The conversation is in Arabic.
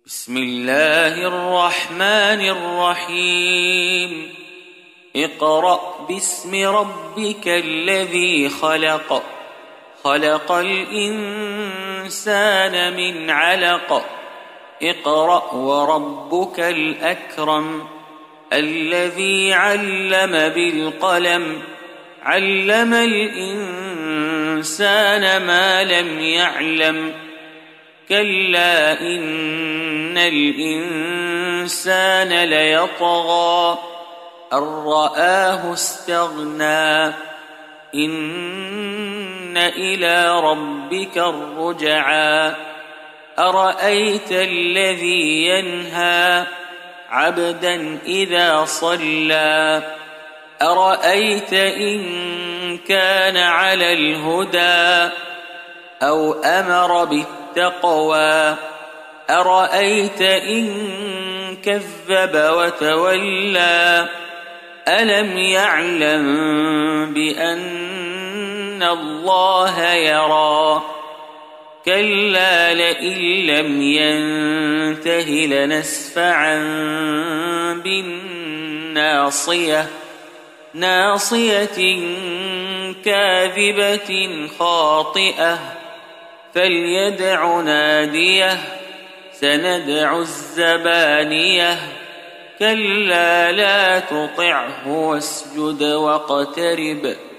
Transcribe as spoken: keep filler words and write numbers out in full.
بسم الله الرحمن الرحيم اقرأ باسم ربك الذي خلق خلق الإنسان من علق اقرأ وربك الأكرم الذي علم بالقلم علم الإنسان ما لم يعلم كلا إن الإنسان ليطغى أن رآه استغنى إن إلى ربك الرجعى أرأيت الذي ينهى عبدا إذا صلى أرأيت إن كان على الهدى أو أمر بالتقوى أرأيت إن كذب وتولى ألم يعلم بأن الله يرى كلا لئن لم ينته لنسفعا بالناصية ناصية كاذبة خاطئة فليدع ناديه سندع الزبانية كلا لا تطعه واسجد واقترب